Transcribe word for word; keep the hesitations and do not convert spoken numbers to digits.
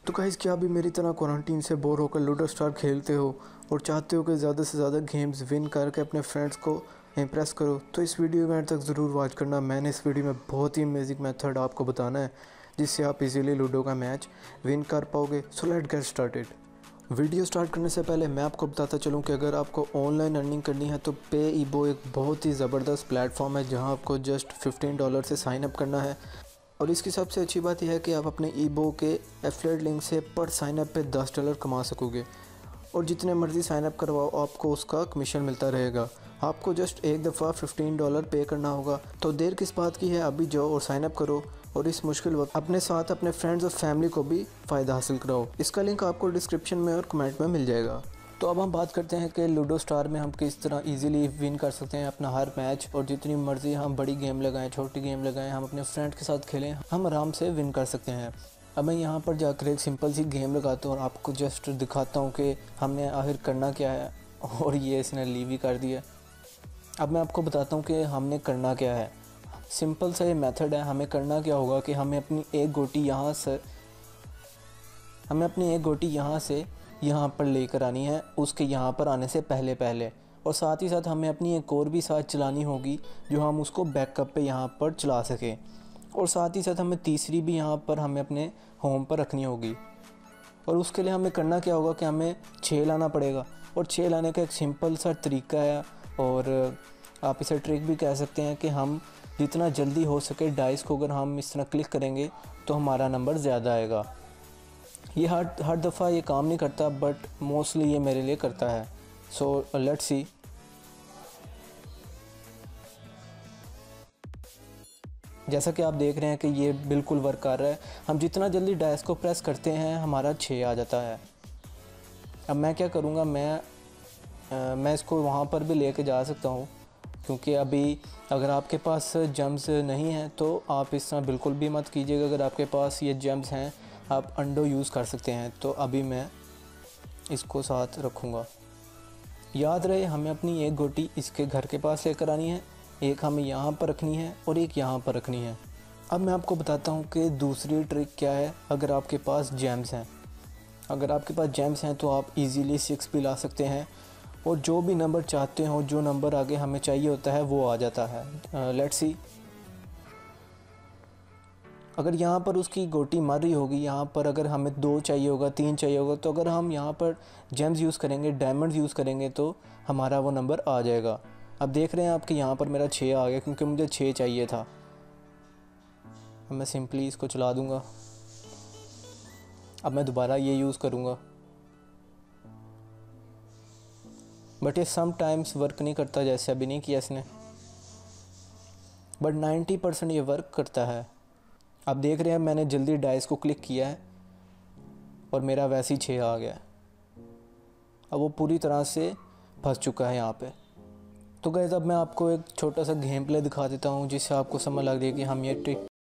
तो गाइस, क्या भी मेरी तरह क्वारंटीन से बोर होकर लूडो स्टार खेलते हो और चाहते हो कि ज़्यादा से ज़्यादा गेम्स विन करके अपने फ्रेंड्स को इम्प्रेस करो, तो इस वीडियो में तक ज़रूर वॉच करना। मैंने इस वीडियो में बहुत ही अमेजिंग मेथड आपको बताना है जिससे आप इजीली लूडो का मैच विन कर पाओगे। So let's get started. Video start करने से पहले मैं आपको बताता चलूं कि अगर आपको ऑनलाइन अर्निंग करनी है तो पेईबो एक बहुत ही ज़बरदस्त प्लेटफॉर्म है जहां आपको जस्ट फिफ्टीन डॉलर से साइन अप करना है। और इसकी सबसे अच्छी बात यह है कि आप अपने ईबो के एफिलिएट लिंक से पर साइन अप पे दस डॉलर कमा सकोगे और जितने मर्ज़ी साइन अप करवाओ आपको उसका कमीशन मिलता रहेगा। आपको जस्ट एक दफ़ा फिफ्टीन डॉलर पे करना होगा। तो देर किस बात की है, अभी जाओ और साइन अप करो और इस मुश्किल वक्त अपने साथ अपने फ्रेंड्स और फैमिली को भी फ़ायदा हासिल कराओ। इसका लिंक आपको डिस्क्रिप्शन में और कमेंट में मिल जाएगा। तो अब हम बात करते हैं कि लूडो स्टार में हम किस तरह इजीली विन कर सकते हैं अपना हर मैच, और जितनी मर्ज़ी हम बड़ी गेम लगाएं, छोटी गेम लगाएं, हम अपने फ्रेंड के साथ खेलें, हम आराम से विन कर सकते हैं। अब मैं यहाँ पर जाकर एक सिंपल सी गेम लगाता हूँ और आपको जस्ट दिखाता हूँ कि हमने आखिर करना क्या है। और ये इसने लीव ही कर दिया। अब मैं आपको बताता हूँ कि हमने करना क्या है। सिंपल सा ये मेथड है। हमें करना क्या होगा कि हमें अपनी एक गोटी यहाँ से हमें अपनी एक गोटी यहाँ से यहाँ पर लेकर आनी है, उसके यहाँ पर आने से पहले पहले और साथ ही साथ हमें अपनी एक और भी साथ चलानी होगी जो हम उसको बैकअप पे यहाँ पर चला सकें, और साथ ही साथ हमें तीसरी भी यहाँ पर हमें अपने होम पर रखनी होगी। और उसके लिए हमें करना क्या होगा कि हमें छः लाना पड़ेगा, और छः लाने का एक सिंपल सा तरीका है, और आप इसे ट्रिक भी कह सकते हैं कि हम जितना जल्दी हो सके डाइस को अगर हम इस तरह क्लिक करेंगे तो हमारा नंबर ज़्यादा आएगा। ये हर हर दफ़ा ये काम नहीं करता, बट मोस्टली ये मेरे लिए करता है। So let's see. जैसा कि आप देख रहे हैं कि ये बिल्कुल वर्क कर रहा है। हम जितना जल्दी डाइस को प्रेस करते हैं हमारा छः आ जाता है। अब मैं क्या करूँगा, मैं आ, मैं इसको वहाँ पर भी लेके जा सकता हूँ, क्योंकि अभी अगर आपके पास जेम्स नहीं हैं तो आप इस तरह बिल्कुल भी मत कीजिएगा। अगर आपके पास ये जेम्स हैं आप अंडो यूज़ कर सकते हैं। तो अभी मैं इसको साथ रखूँगा। याद रहे हमें अपनी एक गोटी इसके घर के पास लेकर आनी है, एक हमें यहाँ पर रखनी है और एक यहाँ पर रखनी है। अब मैं आपको बताता हूँ कि दूसरी ट्रिक क्या है। अगर आपके पास जेम्स हैं अगर आपके पास जेम्स हैं तो आप इजीली सिक्स भी ला सकते हैं, और जो भी नंबर चाहते हो, जो नंबर आगे हमें चाहिए होता है वो आ जाता है। Let's see. अगर यहाँ पर उसकी गोटी मर रही होगी, यहाँ पर अगर हमें दो चाहिए होगा, तीन चाहिए होगा, तो अगर हम यहाँ पर जेम्स यूज़ करेंगे, डायमंड्स यूज़ करेंगे तो हमारा वो नंबर आ जाएगा। अब देख रहे हैं आपके यहाँ पर मेरा छः आ गया क्योंकि मुझे छः चाहिए था। अब मैं सिंपली इसको चला दूँगा। अब मैं दोबारा ये यूज़ करूँगा, बट ये सम टाइम्स वर्क नहीं करता, जैसे अभी नहीं किया इसने, बट नाइन्टी परसेंट ये वर्क करता है। आप देख रहे हैं मैंने जल्दी डाइस को क्लिक किया है और मेरा वैसे ही छः आ गया। अब वो पूरी तरह से फंस चुका है यहाँ पे। तो गाइस, अब मैं आपको एक छोटा सा गेम प्ले दिखा देता हूँ जिससे आपको समझ लग जाए कि हम ये ट्रिक